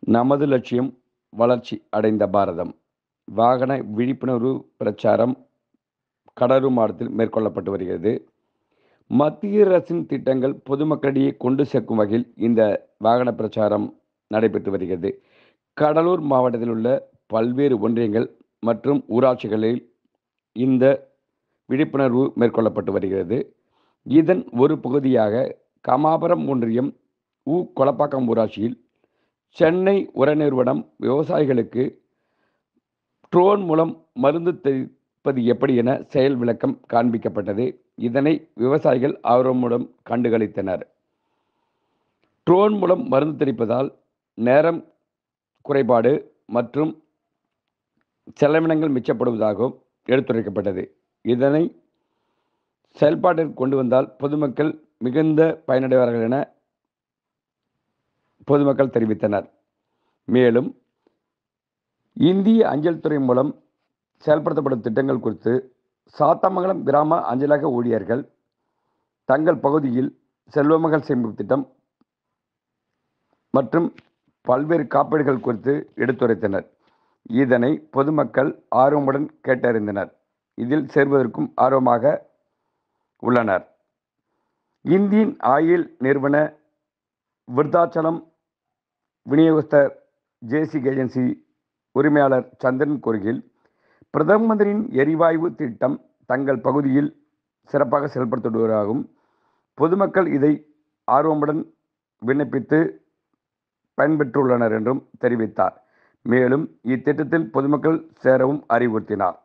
நமது லட்சியம் வளர்ச்சி அடைந்த பாரதம். வாகன விழிப்புணர்வு பிரச்சாரம் கடலூர் மாவட்டத்தில் மேற்கொள்ளப்பட்டு வருகிறது. மத்திய அரசின் திட்டங்கள் பொதுமக்களிடையே கொண்டு சேர்க்கும் வகையில் இந்த வாகன பிரச்சாரம் நடைபெற்று வருகிறது. கடலூர் மாவட்டத்தில் உள்ள பல்வேறு ஒன்றியங்கள் மற்றும் ஊராட்சிகளில் இந்த விழிப்புணர்வு மேற்கொள்ளப்பட்டு வருகிறது. இதன் ஒரு பகுதியாக கமாபுரம் ஒன்றியம் கொளப்பாக்கம் ஊராட்சியில் சென்னை உர நிறுவனம் விவசாயிகளுக்கு ட்ரோன் மூலம் மருந்து தெளிப்பது எப்படி என செயல் விளக்கம் காண்பிக்கப்பட்டது. இதனை விவசாயிகள் ஆர்வமுடன் கண்டுகளித்தனர். ட்ரோன் மூலம் மருந்து தெளிப்பதால் நேரம் குறைபாடு மற்றும் செலவினங்கள் மிச்சப்படுவதாகவும் எடுத்துரைக்கப்பட்டது. இதனை செயல்பாட்டிற்கு கொண்டு வந்தால் பொதுமக்கள் மிகுந்த பயனடைவார்கள் என பொதுமக்கள் தெரிவித்தனர். மேலும் இந்திய அஞ்சல் துறை மூலம் செயல்படுத்தப்படும் திட்டங்கள் குறித்து சாத்தமங்கலம் கிராம அஞ்சலக ஊழியர்கள் தங்கள் பகுதியில் செல்வமகள் சேமிப்பு திட்டம் மற்றும் பல்வேறு காப்பீடுகள் குறித்து எடுத்துரைத்தனர். இதனை பொதுமக்கள் ஆர்வமுடன் கேட்டறிந்தனர். இதில் சேர்வதற்கும் ஆர்வமாக உள்ளனர். இந்தியன் ஆயில் நிறுவன விருத்தாச்சலம் விநியோகஸ்தர் ஜேசி ஏஜென்சி உரிமையாளர் சந்திரன் கூறுகையில், பிரதம மந்திரியின் எரிவாயு திட்டம் தங்கள் பகுதியில் சிறப்பாக செயல்படுத்துவதாகவும் பொதுமக்கள் இதை ஆர்வமுடன் விண்ணப்பித்து பயன்பெற்றுள்ளனர் என்றும் தெரிவித்தார். மேலும் இத்திட்டத்தில் பொதுமக்கள் சேரவும் அறிவுறுத்தினார்.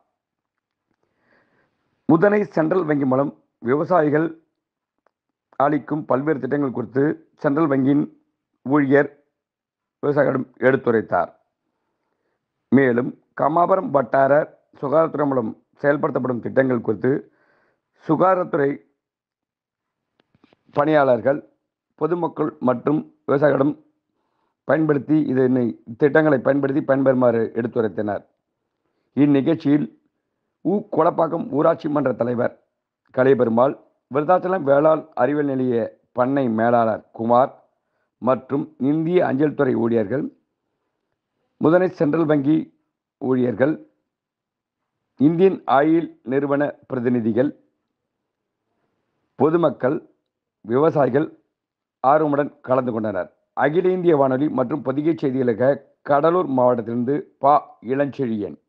முதனை சென்ட்ரல் வங்கி மூலம் விவசாயிகள் அளிக்கும் பல்வேறு திட்டங்கள் குறித்து சென்ட்ரல் வங்கியின் ஊழியர் விவசாயிகளிடம் எடுத்துரைத்தார். மேலும் கமாபுரம் வட்டார சுகாதாரத்துறை மூலம் செயல்படுத்தப்படும் திட்டங்கள் குறித்து சுகாதாரத்துறை பணியாளர்கள் பொதுமக்கள் மற்றும் விவசாயிகளிடம் பயன்படுத்தி இதனை திட்டங்களை பயன்படுத்தி பயன்பெறுமாறு எடுத்துரைத்தனர். இந்நிகழ்ச்சியில் கொளப்பாக்கம் ஊராட்சி மன்ற தலைவர் கலைபெருமாள், விருத்தாச்சலம் வேளாண் அறிவியல் நிலைய பண்ணை மேலாளர் குமார் மற்றும் இந்திய அஞ்சல் துறை ஊழியர்கள், முதனை சென்ட்ரல் வங்கி ஊழியர்கள், இந்தியன் ஆயில் நிறுவன பிரதிநிதிகள், பொதுமக்கள், விவசாயிகள் ஆர்வமுடன் கலந்து கொண்டனர். அகில இந்திய வானொலி மற்றும் பொதிகை செய்திகளுக்காக கடலூர் மாவட்டத்திலிருந்து இளஞ்செழியன்.